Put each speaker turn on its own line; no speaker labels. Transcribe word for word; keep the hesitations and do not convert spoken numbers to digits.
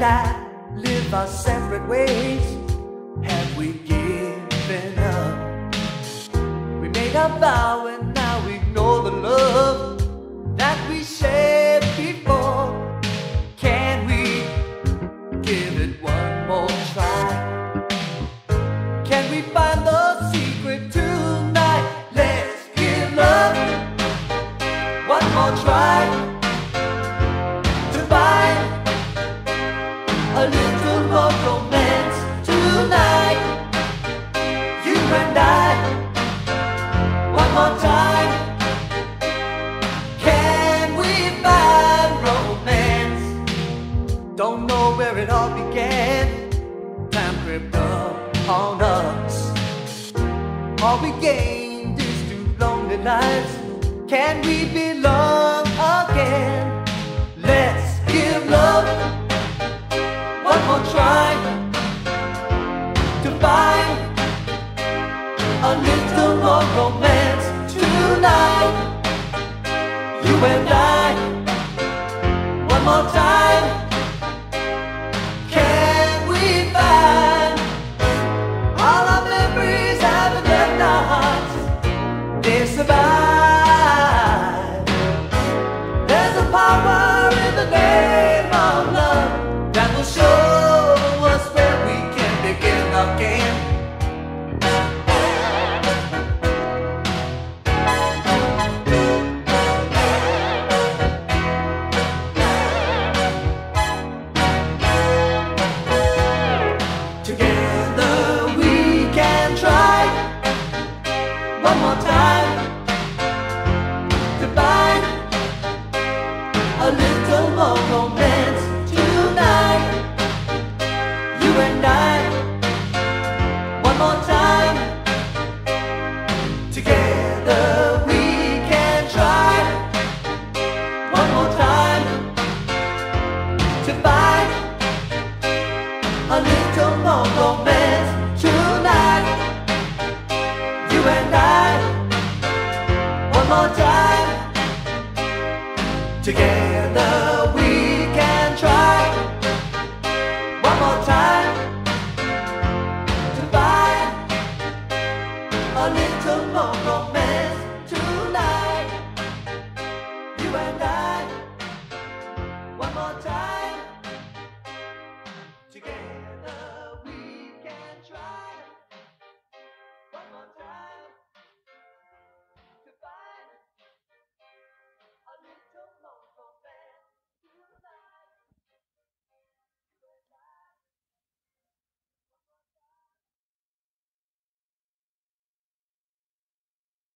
and I live our separate ways. Have we given up? We made a vow and now we ignore the love that we shared before. Can we give it one more try? Can we find the secret tonight? Let's give love one more try to find a little more romance tonight. You and I, one more time. Can we find romance? Don't know where it all began. Time crept up on us. All we gained is two lonely lives. Can we belong again? Let's give love one more try to find a little more romance tonight. You and I, one more time. Can we find all our memories haven't left our hearts? They survive. There's a power in the name of love that will show us where we can begin again. Together we can try one more time to find a little more romance tonight. You and I, one more time. Together we can try one more time to find a little more romance tonight. You and I, one more time. Together we can try one more time to find a little more romance tonight.